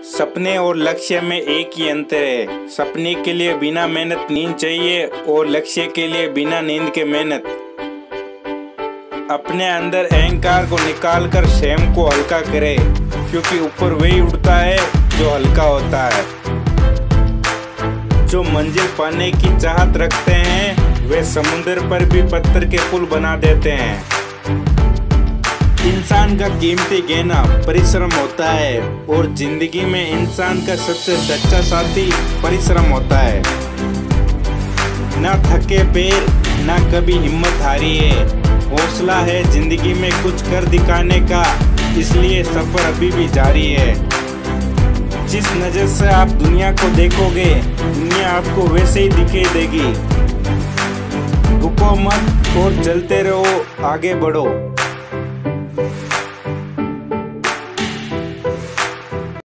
सपने और लक्ष्य में एक ही अंतर है। सपने के लिए बिना मेहनत नींद चाहिए और लक्ष्य के लिए बिना नींद के मेहनत। अपने अंदर अहंकार को निकालकर स्वयं को हल्का करे, क्योंकि ऊपर वही उड़ता है जो हल्का होता है। जो मंजिल पाने की चाहत रखते हैं वे समुद्र पर भी पत्थर के पुल बना देते हैं। इंसान का कीमती गहना परिश्रम होता है और जिंदगी में इंसान का सबसे सच्चा साथी परिश्रम होता है। ना थके पैर ना कभी हिम्मत हारी है। हौसला है जिंदगी में कुछ कर दिखाने का, इसलिए सफर अभी भी जारी है। जिस नजर से आप दुनिया को देखोगे दुनिया आपको वैसे ही दिखाई देगी। रुको मत और चलते रहो, आगे बढ़ो।